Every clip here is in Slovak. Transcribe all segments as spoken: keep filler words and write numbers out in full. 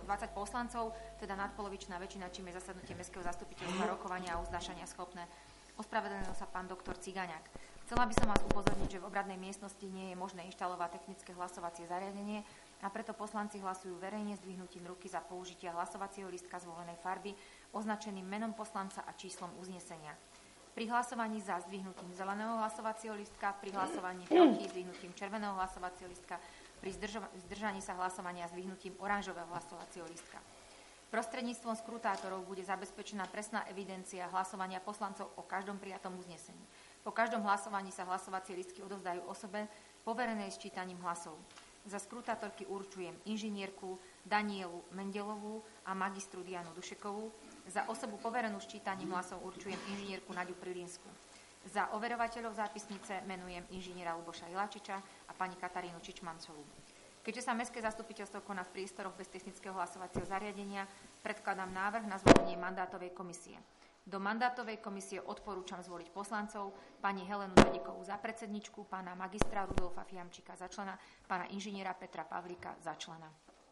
dvadsať poslancov, teda nadpolovičná väčšina, čím je zasadnutie mestského zastupiteľstva rokovania a uznášania schopné. Ospravedlnil sa pán doktor Cigaňák. Chcela by som vás upozorniť, že v obradnej miestnosti nie je možné inštalovať technické hlasovacie zariadenie a preto poslanci hlasujú verejne zdvihnutím ruky za použitia hlasovacieho lístka zvolenej farby označeným menom poslanca a číslom uznesenia. Pri hlasovaní za zdvihnutím zeleného hlasovacieho lístka, pri hlasovaní proti zdvihnutím červeného hlasovacieho lístka, pri zdržaní sa hlasovania zdvihnutím oranžového hlasovacieho lístka. Prostredníctvom skrutátorov bude zabezpečená presná evidencia hlasovania poslancov o každom prijatom uznesení. Po každom hlasovaní sa hlasovacie lístky odovzdajú osobe poverenej sčítaním hlasov. Za skrutátorky určujem inžinierku Danielu Mendelovú a magistru Dianu Dušekovú. Za osobu poverenú sčítaním hlasov určujem inžinierku Naďu Prilinsku. Za overovateľov zápisnice menujem inžiniera Luboša Iláčiča a pani Katarínu Čičmancovú. Keďže sa mestské zastupiteľstvo koná v priestoroch bez technického hlasovacieho zariadenia, predkladám návrh na zvolenie mandátovej komisie. Do mandátovej komisie odporúčam zvoliť poslancov pani Helenu Dedikovú za predsedničku, pána magistra Rudolfa Fiamčíka za člena, pána inžiniera Petra Pavlíka za člena.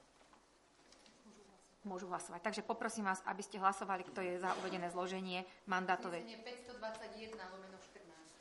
Môžu hlasovať. Takže poprosím vás, aby ste hlasovali, kto je za uvedené zloženie mandátovej. päťstodvadsaťjeden lomeno štrnásť.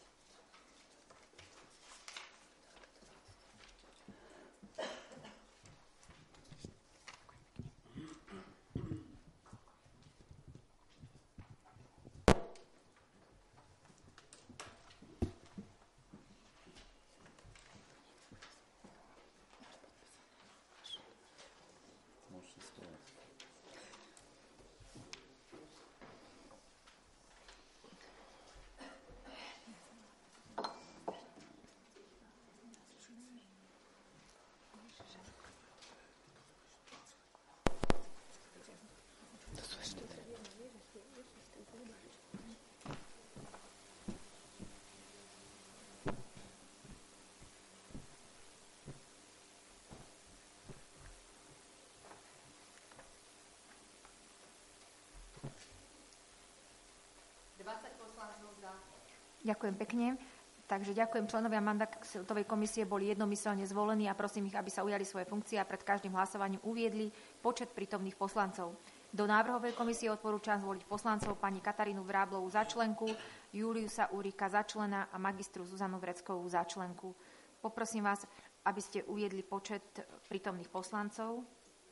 Ďakujem pekne. Takže ďakujem. Členovia mandátovej komisie boli jednomyselne zvolení a prosím ich, aby sa ujali svoje funkcie a pred každým hlasovaním uviedli počet prítomných poslancov. Do návrhovej komisie odporúčam zvoliť poslancov pani Katarínu Vráblovú za členku, Juliusa Úrika za člena a magistru Zuzanu Vreckovú za členku. Poprosím vás, aby ste uviedli počet prítomných poslancov.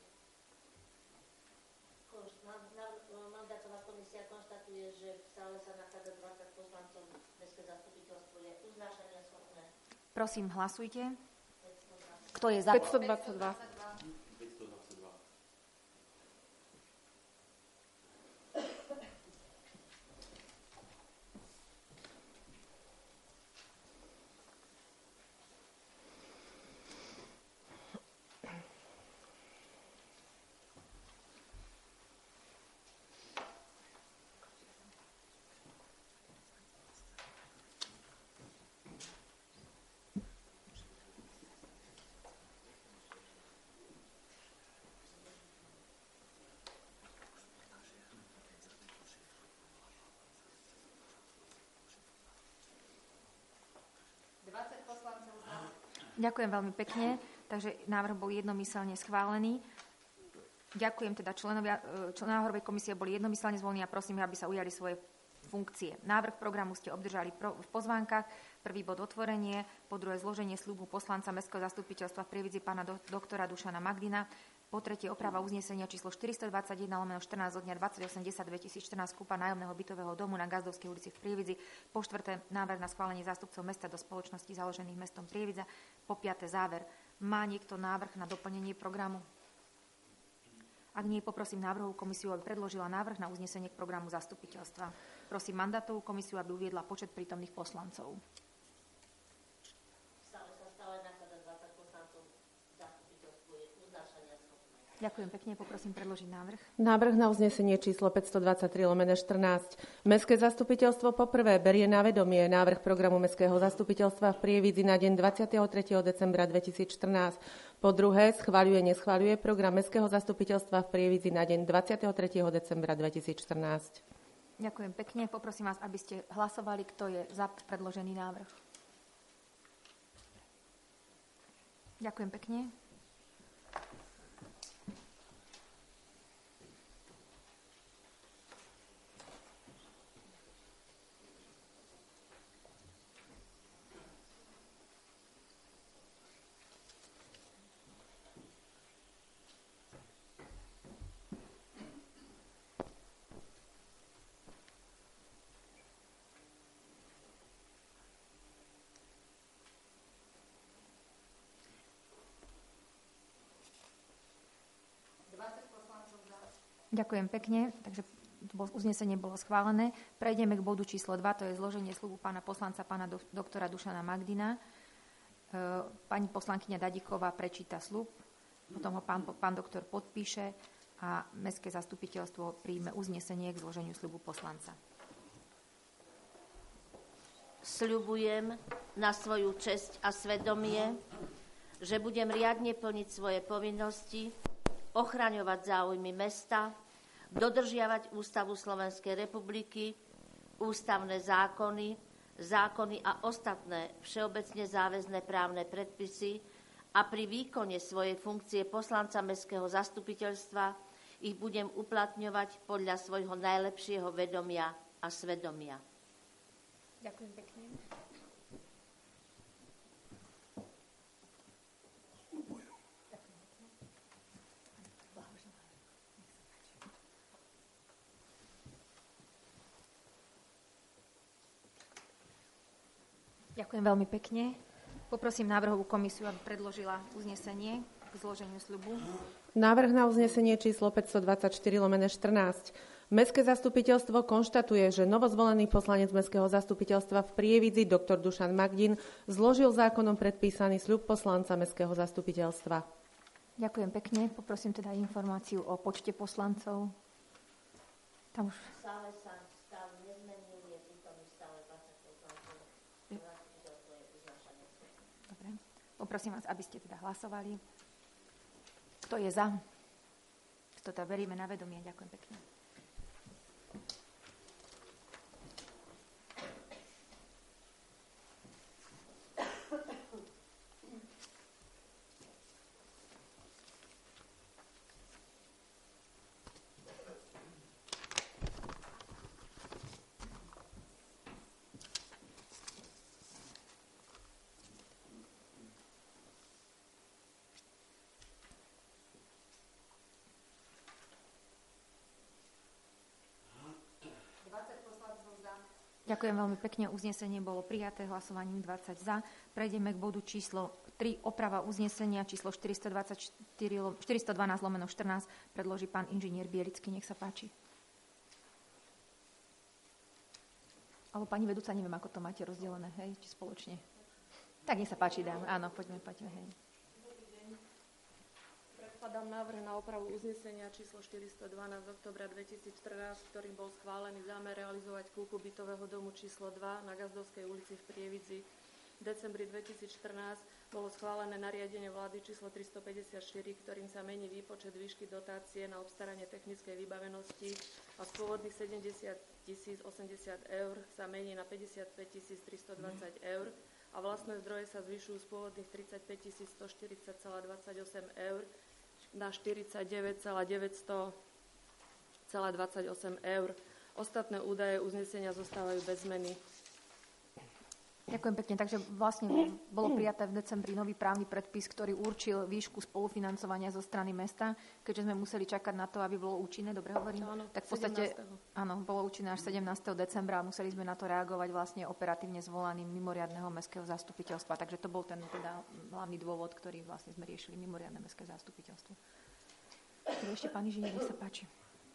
Mandátová komisia konštatuje, že v sále sa nachádza dvadsať poslancov. Mestské zastupiteľstvo je uznášania schopné. Prosím, hlasujte. Kto je za? päťstodvadsaťdva. Ďakujem veľmi pekne, takže návrh bol jednomyselne schválený. Ďakujem teda členovia, členovia komisie boli jednomyselne zvolení a prosím, aby sa ujali svoje funkcie. Návrh programu ste obdržali v pozvánkach. Prvý bod otvorenie, po druhé zloženie sľubu poslanca Mestského zastupiteľstva v Prievidzi pána do, doktora Dušana Magdina, po tretie oprava uznesenia číslo štyristodvadsaťjeden lomeno štrnásť od dňa dvadsiateho ôsmeho októbra dvetisícštrnásť kúpa nájomného bytového domu na Gazdovskej ulici v Prievidzi, po štvrté návrh na schválenie zástupcov mesta do spoločnosti založených mestom Prievidza, po piate záver. Má niekto návrh na doplnenie programu? Ak nie, poprosím návrhovú komisiu, aby predložila návrh na uznesenie k programu zastupiteľstva. Prosím mandátovú komisiu, aby uviedla počet prítomných poslancov. Ďakujem pekne, poprosím predložiť návrh. Návrh na uznesenie číslo päťstodvadsaťtri lomeno štrnásť. Mestské zastupiteľstvo poprvé berie na vedomie návrh programu Mestského zastupiteľstva v Prievidzi na deň dvadsiateho tretieho decembra dvetisícštrnásť. Po druhé, schvaľuje, neschvaľuje program Mestského zastupiteľstva v Prievidzi na deň dvadsiateho tretieho decembra dvetisícštrnásť. Ďakujem pekne, poprosím vás, aby ste hlasovali, kto je za predložený návrh. Ďakujem pekne. Ďakujem pekne, takže uznesenie bolo schválené. Prejdeme k bodu číslo dva, to je zloženie sľubu pána poslanca, pána do, doktora Dušana Magdina. E, pani poslankyňa Dadíková prečíta sľub, potom ho pán, pán doktor podpíše a mestské zastupiteľstvo príjme uznesenie k zloženiu sľubu poslanca. Sľubujem na svoju česť a svedomie, že budem riadne plniť svoje povinnosti, ochraňovať záujmy mesta, dodržiavať Ústavu Slovenskej republiky, ústavné zákony, zákony a ostatné všeobecne záväzné právne predpisy a pri výkone svojej funkcie poslanca mestského zastupiteľstva ich budem uplatňovať podľa svojho najlepšieho vedomia a svedomia. Ďakujem pekne. Ďakujem veľmi pekne. Poprosím návrhovú komisiu, aby predložila uznesenie k zloženiu sľubu. Návrh na uznesenie číslo päťstodvadsaťštyri lomeno štrnásť. Mestské zastupiteľstvo konštatuje, že novozvolený poslanec Mestského zastupiteľstva v Prievidzi doktor Dušan Magdin zložil zákonom predpísaný sľub poslanca Mestského zastupiteľstva. Ďakujem pekne. Poprosím teda informáciu o počte poslancov. Tam už... Stále sa stav nezmenil, je prítomný stále dvadsať poslancov. Zastupiteľstvo je uznášanie. Dobre. Poprosím vás, aby ste teda hlasovali. Kto je za? Kto to berieme na vedomie? Ďakujem pekne. Ďakujem veľmi pekne. Uznesenie bolo prijaté hlasovaním dvadsať za. Prejdeme k bodu číslo tri. Oprava uznesenia číslo štyristodvanásť lomeno štrnásť. Predloží pán inžinier Bielický. Nech sa páči. Alebo pani vedúca, neviem, ako to máte rozdelené, hej? Či spoločne. Tak nech sa páči, dám. Áno, poďme, poďme, hej. Predkladám návrh na opravu uznesenia číslo štyristodvanásť z októbra dvetisícštrnásť, ktorým bol schválený zámer realizovať kúpu bytového domu číslo dva na Gazdovskej ulici v Prievidzi. V decembri dvetisícštrnásť bolo schválené nariadenie vlády číslo tristopäťdesiatštyri, ktorým sa mení výpočet výšky dotácie na obstaranie technickej vybavenosti a z pôvodných sedemdesiat tisíc osemdesiat eur sa mení na päťdesiatpäť tisíc tristodvadsať eur a vlastné zdroje sa zvyšujú z pôvodných tridsaťpäť tisíc stoštyridsať celá dvadsaťosem eur na štyridsaťdeväť tisíc deväťsto celá dvadsaťosem eur. Ostatné údaje uznesenia zostávajú bez zmeny. Ďakujem pekne. Takže vlastne bolo prijaté v decembri nový právny predpis, ktorý určil výšku spolufinancovania zo strany mesta, keďže sme museli čakať na to, aby bolo účinné, dobre hovorím? Áno, tak v podstate áno, bolo účinné až sedemnásteho decembra a museli sme na to reagovať vlastne operatívne zvolaným mimoriadneho mestského zastupiteľstva. Takže to bol ten teda hlavný dôvod, ktorý vlastne sme riešili mimoriadne mestské zastupiteľstvo. Ešte pán inžinier, nech sa páči.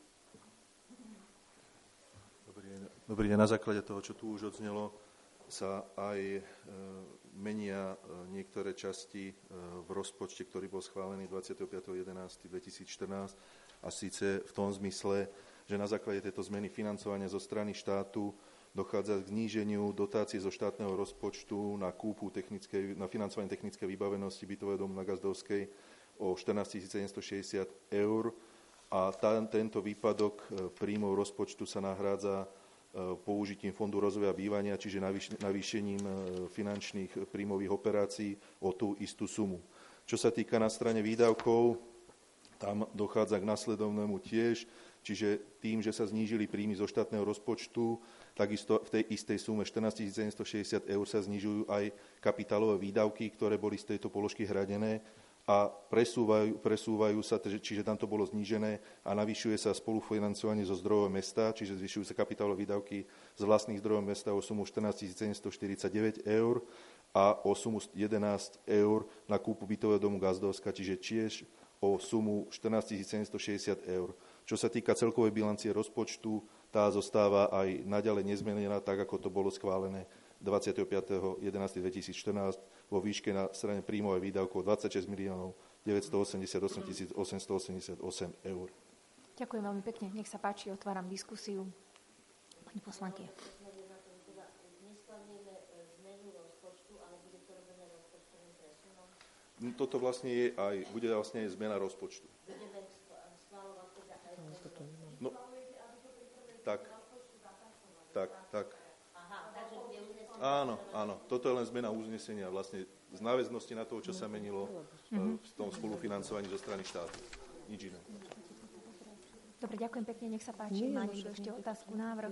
Dobrý deň. Dobrý deň. Na základe toho, čo tu už odznelo, sa aj e, menia e, niektoré časti e, v rozpočte, ktorý bol schválený dvadsiateho piateho jedenásteho dvetisícštrnásť, a síce v tom zmysle, že na základe tejto zmeny financovania zo strany štátu dochádza k zníženiu dotácií zo štátneho rozpočtu na kúpu technickej, na financovanie technickej vybavenosti bytového domu na Gazdovskej o štrnásť tisíc sedemstošesťdesiat eur a tá, tento výpadok príjmov rozpočtu sa nahrádza použitím Fondu rozvoja bývania, čiže navýšením finančných príjmových operácií o tú istú sumu. Čo sa týka na strane výdavkov, tam dochádza k nasledovnému tiež, čiže tým, že sa znížili príjmy zo štátneho rozpočtu, takisto v tej istej sume štrnásť tisíc sedemstošesťdesiat eur sa znižujú aj kapitálové výdavky, ktoré boli z tejto položky hradené a presúvajú, presúvajú sa, čiže tam to bolo znížené a navyšuje sa spolufinancovanie zo zdrojov mesta, čiže zvyšujú sa kapitálové výdavky z vlastných zdrojov mesta o sumu štrnásť tisíc sedemstoštyridsaťdeväť eur a o sumu jedenásť eur na kúpu bytového domu Gazdovska, čiže tiež o sumu štrnásť tisíc sedemstošesťdesiat eur. Čo sa týka celkovej bilancie rozpočtu, tá zostáva aj naďalej nezmenená, tak ako to bolo schválené dvadsiateho piateho jedenásteho dvetisícštrnásť vo výške na strane príjmov a výdavkov dvadsaťšesť miliónov deväťstoosemdesiatosem tisíc osemstoosemdesiatosem eur. Ďakujem veľmi pekne. Nech sa páči, otváram diskusiu. Pani poslanky. Toto vlastne je aj, bude vlastne aj zmena rozpočtu. No, tak, tak, tak. Áno, áno. Toto je len zmena uznesenia vlastne z náväznosti na toho, čo sa menilo v tom spolufinancovaní zo strany štátu. Nič iné. Dobre, ďakujem pekne. Nech sa páči. Má niekto ešte otázku, návrh?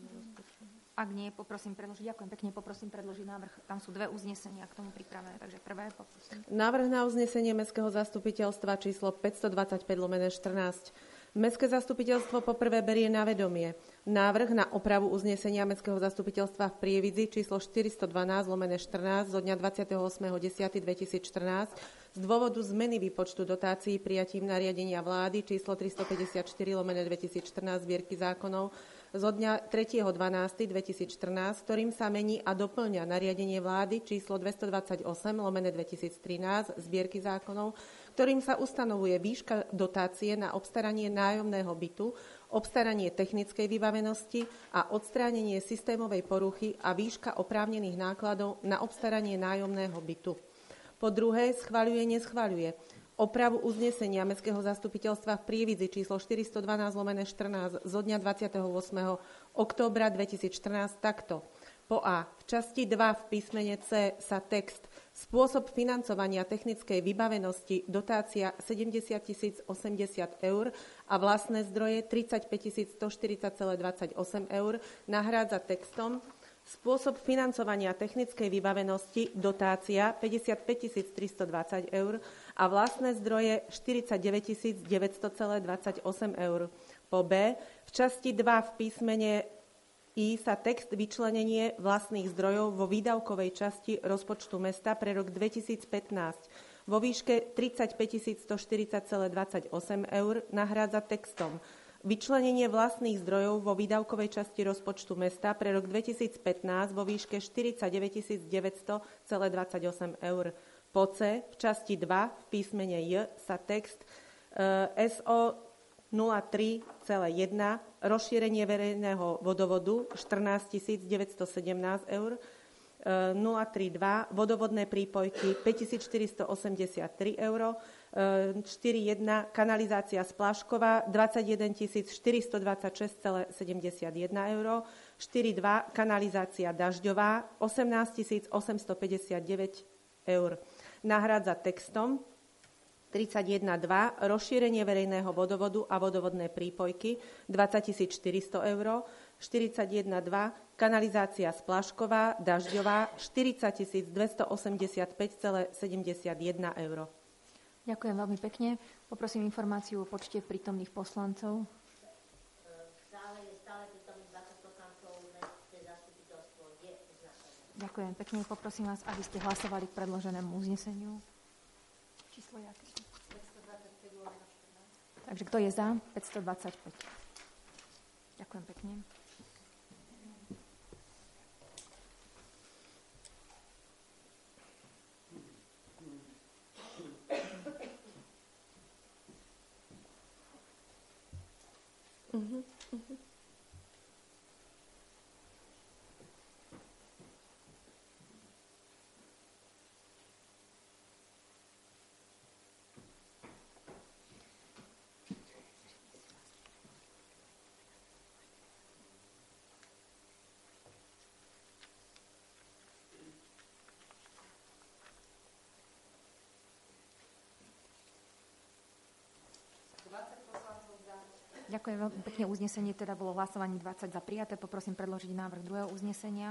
Ak nie, poprosím predložiť. Ďakujem pekne, poprosím predložiť návrh. Tam sú dve uznesenia k tomu pripravené, takže prvé poprosím. Návrh na uznesenie Mestského zastupiteľstva číslo päťstodvadsaťpäť lomeno štrnásť. Mestské zastupiteľstvo poprvé berie na vedomie návrh na opravu uznesenia Mestského zastupiteľstva v Prievidzi číslo štyristodvanásť lomeno štrnásť zo dňa dvadsiateho ôsmeho októbra dvetisícštrnásť z dôvodu zmeny výpočtu dotácií prijatím nariadenia vlády číslo tristopäťdesiatštyri lomeno dvetisícštrnásť zbierky zákonov zo dňa tretieho dvanásteho dvetisícštrnásť, ktorým sa mení a doplňa nariadenie vlády číslo dvestodvadsaťosem lomeno dvetisíctrinásť zbierky zákonov, ktorým sa ustanovuje výška dotácie na obstaranie nájomného bytu, obstaranie technickej vybavenosti a odstránenie systémovej poruchy a výška oprávnených nákladov na obstaranie nájomného bytu. Po druhé, schvaľuje, neschvaľuje opravu uznesenia Mestského zastupiteľstva v Prievidzi číslo štyristodvanásť lomeno štrnásť zo dňa dvadsiateho ôsmeho októbra dvetisícštrnásť takto. Po A. V časti dva v písmene C sa text spôsob financovania technickej vybavenosti dotácia sedemdesiat tisíc osemdesiat eur a vlastné zdroje tridsaťpäť tisíc stoštyridsať celá dvadsaťosem eur nahrádza textom spôsob financovania technickej vybavenosti dotácia päťdesiatpäť tisíc tristodvadsať eur a vlastné zdroje štyridsaťdeväť tisíc deväťsto celá dvadsaťosem eur. Po B. V časti dva v písmene I sa text vyčlenenie vlastných zdrojov vo výdavkovej časti rozpočtu mesta pre rok dvetisícpätnásť vo výške tridsaťpäť tisíc stoštyridsať celá dvadsaťosem eur nahrádza textom vyčlenenie vlastných zdrojov vo výdavkovej časti rozpočtu mesta pre rok dvetisícpätnásť vo výške štyridsaťdeväť tisíc deväťsto celá dvadsaťosem eur. Po C v časti dva v písmene J sa text uh, es ó nula tri celá jeden rozšírenie verejného vodovodu štrnásť tisíc deväťsto sedemnásť eur, nula tri dva vodovodné prípojky päťtisícštyristoosemdesiattri eur, štyri jeden kanalizácia Splášková dvadsaťjeden tisíc štyristodvadsaťšesť celá sedemdesiatjeden eur, štyri dva kanalizácia Dažďová osemnásť tisíc osemstopäťdesiatdeväť eur. Nahrádza textom tridsaťjeden dva rozšírenie verejného vodovodu a vodovodné prípojky dvadsať tisíc štyristo eur, štyridsaťjeden dva kanalizácia Splášková Dažďová štyridsať tisíc dvestoosemdesiatpäť celá sedemdesiatjeden eur. Ďakujem veľmi pekne. Poprosím informáciu o počte prítomných poslancov. V sále je stále prítomných dvadsať poslancov, Mestské zastupiteľstvo je uznačené. Ďakujem pekne. Poprosím vás, aby ste hlasovali k predloženému uzneseniu. Číslo jaké? päťstodvadsaťpäť lomeno štrnásť. Takže kto je za? päťstodvadsaťpäť. Ďakujem pekne. Uh-huh, uh-huh. Ďakujem veľmi pekne. Uznesenie teda bolo hlasovaní dvadsať za prijaté. Poprosím predložiť návrh druhého uznesenia.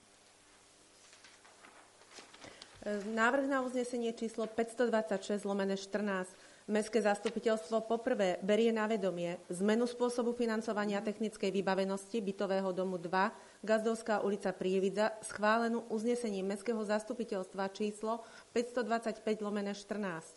Návrh na uznesenie číslo päťstodvadsaťšesť lomeno štrnásť. Mestské zastupiteľstvo poprvé berie na vedomie zmenu spôsobu financovania technickej vybavenosti bytového domu dva, Gazdovská ulica Prievidza, schválenú uznesením Mestského zastupiteľstva číslo päťstodvadsaťpäť lomeno štrnásť.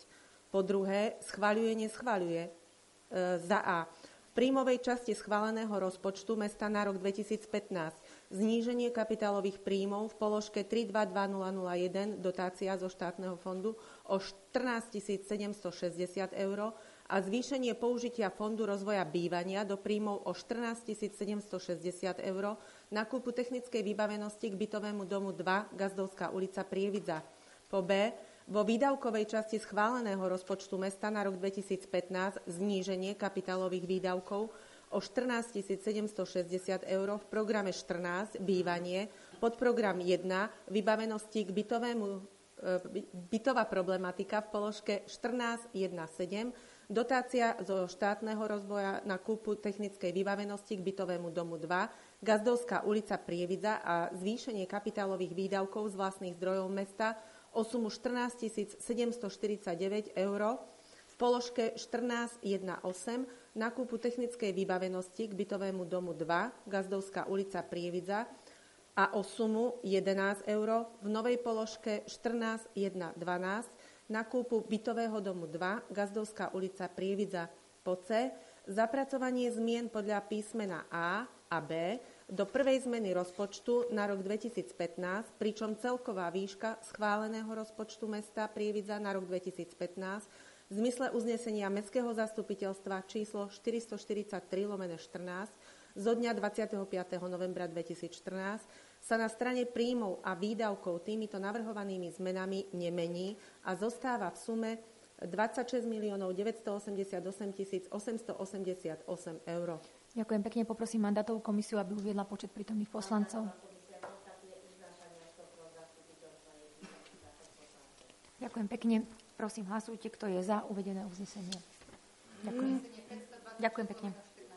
Po druhé, schvaľuje, neschvaľuje. E, za A. V príjmovej časti schváleného rozpočtu mesta na rok dvetisícpätnásť zníženie kapitálových príjmov v položke tri dva dva nula nula jeden dotácia zo štátneho fondu o štrnásť tisíc sedemstošesťdesiat eur a zvýšenie použitia Fondu rozvoja bývania do príjmov o štrnásť tisíc sedemstošesťdesiat eur na kúpu technickej vybavenosti k bytovému domu dva, Gazdovská ulica, Prievidza. Po B. Vo výdavkovej časti schváleného rozpočtu mesta na rok dvetisícpätnásť zníženie kapitálových výdavkov o štrnásť tisíc sedemstošesťdesiat eur v programe štrnásť bývanie, podprogram jeden vybavenosti k bytovému, bytová problematika v položke štrnásť sedemnásť dotácia zo štátneho rozvoja na kúpu technickej vybavenosti k bytovému domu dva, Gazdovská ulica, Prievidza a zvýšenie kapitálových výdavkov z vlastných zdrojov mesta o sumu štrnásť tisíc sedemstoštyridsaťdeväť eur v položke štrnásť osem na kúpu technickej vybavenosti k bytovému domu dva, Gazdovská ulica, Prievidza a o sumu jedenásť eur v novej položke štrnásť dvanásť na kúpu bytového domu dva, Gazdovská ulica, Prievidza. Po C. Zapracovanie zmien podľa písmena A a B do prvej zmeny rozpočtu na rok dvetisícpätnásť, pričom celková výška schváleného rozpočtu mesta Prievidza na rok dvetisícpätnásť v zmysle uznesenia Mestského zastupiteľstva číslo štyristoštyridsaťtri lomeno štrnásť zo dňa dvadsiateho piateho novembra dvetisícštrnásť sa na strane príjmov a výdavkov týmito navrhovanými zmenami nemení a zostáva v sume dvadsaťšesť miliónov deväťstoosemdesiatosem tisíc osemstoosemdesiatosem eur. Ďakujem pekne. Poprosím mandátovú komisiu, aby uviedla počet prítomných poslancov. Ďakujem pekne. Prosím, hlasujte, kto je za uvedené uznesenie. Ďakujem. Ďakujem pekne.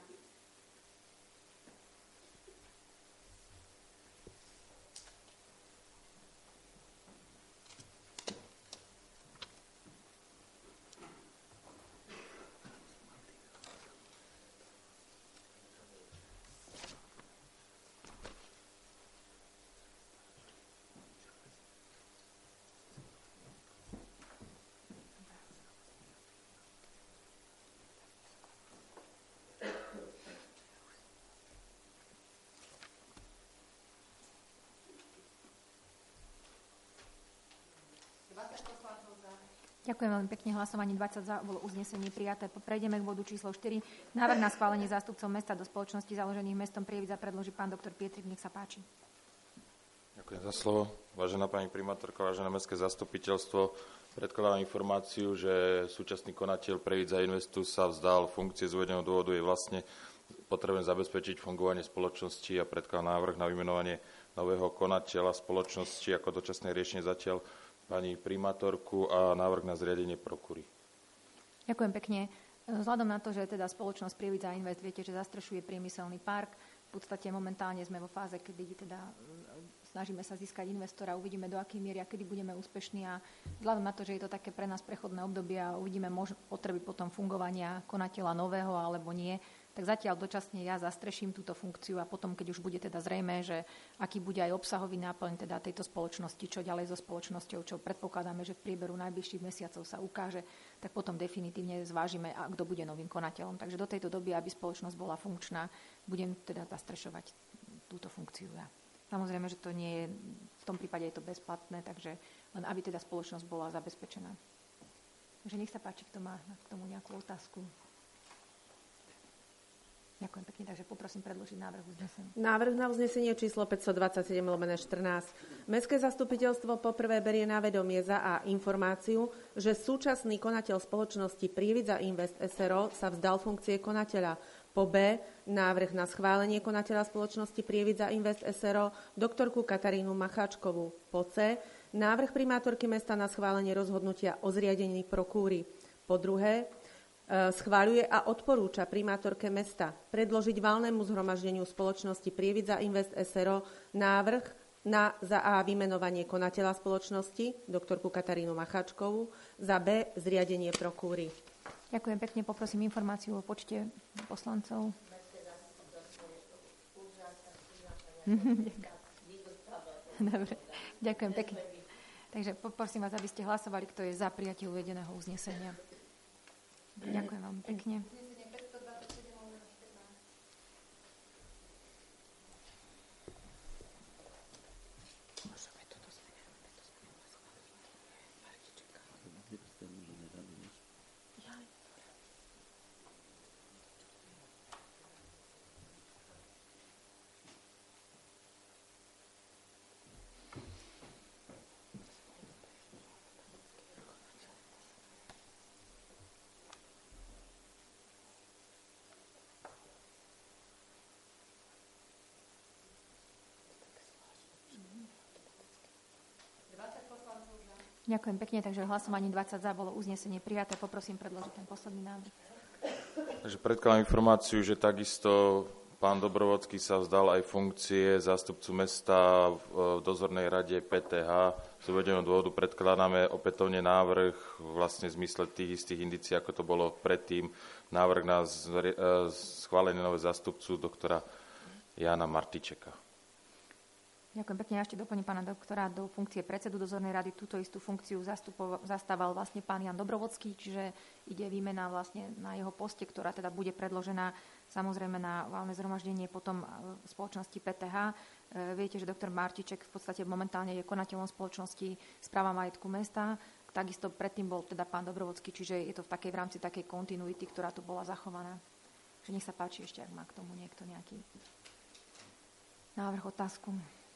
Ďakujem veľmi pekne. Hlasovanie dvadsať za, bolo uznesenie prijaté. Prejdeme k bodu číslo štyri. Návrh na schválenie zástupcov mesta do spoločnosti založených mestom Prievidza predloží pán doktor Pietrik. Nech sa páči. Ďakujem za slovo. Vážená pani primátorka, vážené mestské zastupiteľstvo, predkladám informáciu, že súčasný konateľ Prievidza Investu sa vzdal funkcie z uvedeného dôvodu. Je vlastne potrebné zabezpečiť fungovanie spoločnosti a predkladám návrh na vymenovanie nového konateľa spoločnosti ako dočasné riešenie zatiaľ pani primátorku a návrh na zriadenie prokúry. Ďakujem pekne. Vzhľadom na to, že teda spoločnosť Prievidza Invest, viete, že zastrešuje priemyselný park, v podstate momentálne sme vo fáze, kedy teda snažíme sa získať investora, uvidíme do akej miery a kedy budeme úspešní a vzhľadom na to, že je to také pre nás prechodné obdobie a uvidíme mož- potreby potom fungovania konateľa nového alebo nie, tak zatiaľ dočasne ja zastreším túto funkciu a potom, keď už bude teda zrejmé, že aký bude aj obsahový náplň teda tejto spoločnosti, čo ďalej so spoločnosťou, čo predpokladáme, že v priebehu najbližších mesiacov sa ukáže, tak potom definitívne zvážime, a kto bude novým konateľom. Takže do tejto doby, aby spoločnosť bola funkčná, budem teda zastrešovať túto funkciu ja. Samozrejme, že to nie je, v tom prípade je to bezplatné, takže len aby teda spoločnosť bola zabezpečená. Takže nech sa páči, kto má k tomu nejakú otázku. Ďakujem pekne, takže poprosím predložiť návrh uznesenia. Návrh na uznesenie číslo päťstodvadsaťsedem lomeno štrnásť. Mestské zastupiteľstvo poprvé berie na vedomie za A informáciu, že súčasný konateľ spoločnosti Prievidza Invest es er o sa vzdal funkcie konateľa. Po B návrh na schválenie konateľa spoločnosti Prievidza Invest es er o doktorku Katarínu Macháčkovú. Po C návrh primátorky mesta na schválenie rozhodnutia o zriadení prokúry. Po druhé schváľuje a odporúča primátorke mesta predložiť valnému zhromaždeniu spoločnosti Prievidza Invest es er o návrh na za A vymenovanie konateľa spoločnosti, doktorku Katarínu Macháčkovú, za B zriadenie prokúry. Ďakujem pekne, poprosím informáciu o počte poslancov. Dobre, ďakujem pekne. Takže poprosím vás, aby ste hlasovali, kto je za prijatie uvedeného uznesenia. Ďakujem vám pekne. Ďakujem pekne, takže v hlasovaní dvadsať za bolo uznesenie prijaté. Poprosím predložiť ten posledný návrh. Takže predkladám informáciu, že takisto pán Dobrovodský sa vzdal aj funkcie zástupcu mesta v dozornej rade pé té há. Z uvedeného dôvodu predkladáme opätovne návrh vlastne v zmysle tých istých indícií, ako to bolo predtým. Návrh na schválenie nového zástupcu doktora Jána Martičeka. Ďakujem pekne. Ja ešte doplním pána doktora do funkcie predsedu dozornej rady. Túto istú funkciu zastával vlastne pán Jan Dobrovodský, čiže ide výmena vlastne na jeho poste, ktorá teda bude predložená samozrejme na valné zhromaždenie potom spoločnosti pé té há. Viete, že doktor Martiček v podstate momentálne je konateľom spoločnosti Správa majetku mesta. Takisto predtým bol teda pán Dobrovodský, čiže je to v takej v rámci takej kontinuity, ktorá tu bola zachovaná. Že nech sa páči ešte, ak má k tomu niekto nejaký návrh, otázku.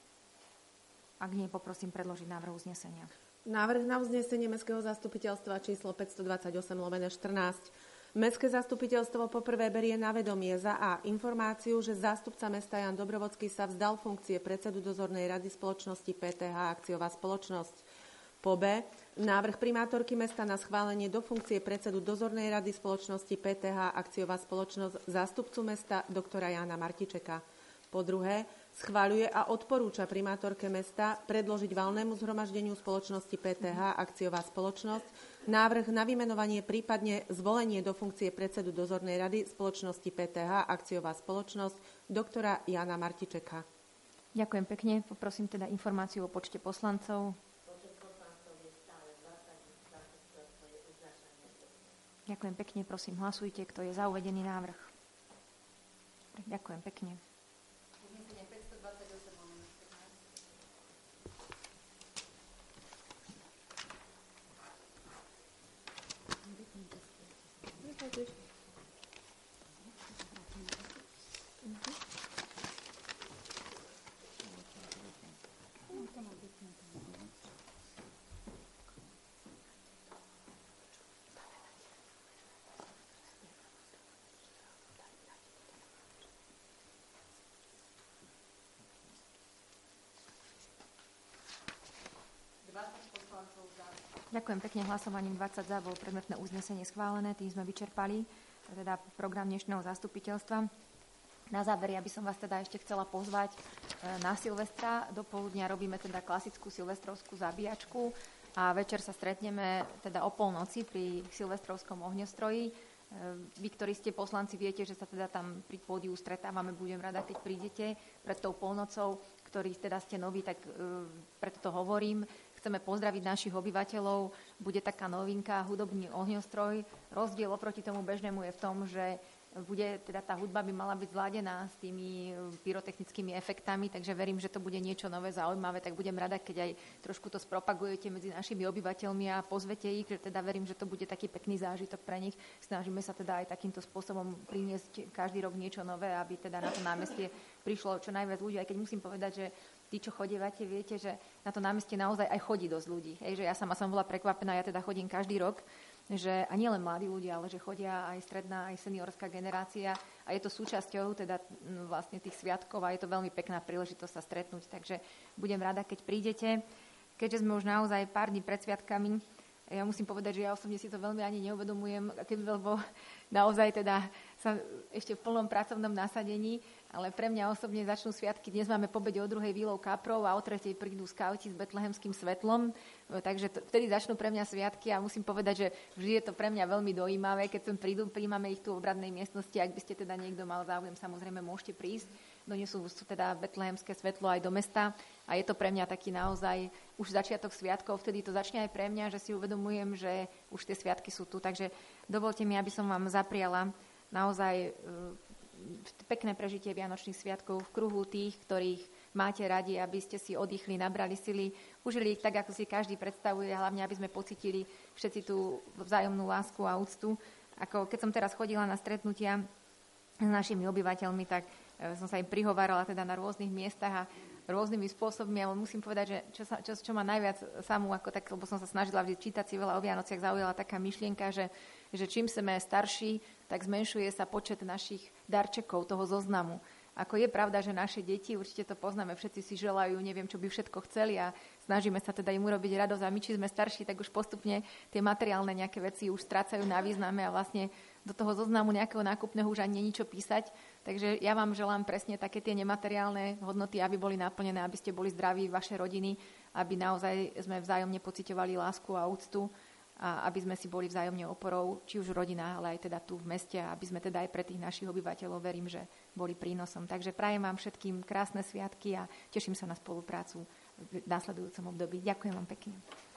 Ak nie, poprosím predložiť návrh uznesenia. Návrh na uznesenie Mestského zastupiteľstva číslo päťstodvadsaťosem lomeno štrnásť. Mestské zastupiteľstvo poprvé berie na vedomie za A informáciu, že zástupca mesta Jan Dobrovodský sa vzdal funkcie predsedu dozornej rady spoločnosti pé té há akciová spoločnosť. Po B návrh primátorky mesta na schválenie do funkcie predsedu dozornej rady spoločnosti pé té há akciová spoločnosť zástupcu mesta doktora Jána Martičeka. Po druhé, schvaľuje a odporúča primátorke mesta predložiť valnému zhromaždeniu spoločnosti pé té há akciová spoločnosť návrh na vymenovanie, prípadne zvolenie do funkcie predsedu dozornej rady spoločnosti pé té há akciová spoločnosť doktora Jána Martičeka. Ďakujem pekne. Poprosím teda informáciu o počte poslancov. Počet poslancov je stále dvadsať, zastupiteľstvo je uznášanie. Ďakujem pekne. Prosím, hlasujte, kto je za uvedený návrh. Ďakujem pekne. Ďakujem pekne. Hlasovaním dvadsať za bolo predmetné uznesenie schválené. Tým sme vyčerpali teda program dnešného zastupiteľstva. Na záver, ja by som vás teda ešte chcela pozvať na Silvestra. Do poludnia robíme teda klasickú silvestrovskú zabíjačku a večer sa stretneme teda o polnoci pri silvestrovskom ohňostroji. Vy, ktorí ste poslanci, viete, že sa teda tam pri pódiu stretávame. Budem rada, keď prídete pred tou polnocou, ktorí teda ste noví, tak preto to hovorím. Chceme pozdraviť našich obyvateľov. Bude taká novinka, hudobný ohňostroj. Rozdiel oproti tomu bežnému je v tom, že bude, teda tá hudba by mala byť zladená s tými pyrotechnickými efektami, takže verím, že to bude niečo nové, zaujímavé, tak budem rada, keď aj trošku to spropagujete medzi našimi obyvateľmi a pozvete ich, že teda verím, že to bude taký pekný zážitok pre nich. Snažíme sa teda aj takýmto spôsobom priniesť každý rok niečo nové, aby teda na to námestie prišlo čo najviac ľudí, aj keď musím povedať, že tí, čo chodievate, viete, že na to námestie naozaj aj chodí dosť ľudí. Hej, že ja sama som bola prekvapená, ja teda chodím každý rok, že a nielen mladí ľudia, ale že chodia aj stredná, aj seniorská generácia a je to súčasťou teda vlastne tých sviatkov a je to veľmi pekná príležitosť sa stretnúť, takže budem rada, keď prídete. Keďže sme už naozaj pár dní pred sviatkami, ja musím povedať, že ja osobne si to veľmi ani neuvedomujem, keby, lebo naozaj teda sa ešte v plnom pracovnom nasadení, ale pre mňa osobne začnú sviatky. Dnes máme po obede o druhej výlov kaprov a o tretej prídu skauti s betlehemským svetlom, takže t- vtedy začnú pre mňa sviatky a musím povedať, že vždy je to pre mňa veľmi dojímavé, keď sem prídu, príjmame ich tu v obradnej miestnosti, ak by ste teda niekto mal záujem, samozrejme môžete prísť. Donesú teda betlehemské svetlo aj do mesta a je to pre mňa taký naozaj už začiatok sviatkov, vtedy to začne aj pre mňa, že si uvedomujem, že už tie sviatky sú tu, takže dovolte mi, aby som vám zapriala naozaj pekné prežitie Vianočných sviatkov v kruhu tých, ktorých máte radi, aby ste si oddychli, nabrali sily, užili ich tak, ako si každý predstavuje, hlavne aby sme pocítili všetci tú vzájomnú lásku a úctu. Ako keď som teraz chodila na stretnutia s našimi obyvateľmi, tak som sa im prihovárala teda na rôznych miestach a rôznymi spôsobmi, ale musím povedať, že čo, sa, čo, čo ma najviac samú, ako tak, lebo som sa snažila vždy čítať si veľa o Vianociach, zaujala taká myšlienka, že, že čím sme starší, tak zmenšuje sa počet našich darčekov, toho zoznamu. Ako je pravda, že naše deti, určite to poznáme, všetci si želajú, neviem, čo by všetko chceli a snažíme sa teda im urobiť radosť a my, či sme starší, tak už postupne tie materiálne nejaké veci už strácajú na význame a vlastne do toho zoznamu nejakého nákupného už ani nie ničo písať. Takže ja vám želám presne také tie nemateriálne hodnoty, aby boli naplnené, aby ste boli zdraví, vaše rodiny, aby naozaj sme vzájomne pociťovali lásku a úctu a aby sme si boli vzájomne oporou, či už rodina, ale aj teda tu v meste, a aby sme teda aj pre tých našich obyvateľov, verím, že boli prínosom. Takže prajem vám všetkým krásne sviatky a teším sa na spoluprácu v následujúcom období. Ďakujem vám pekne.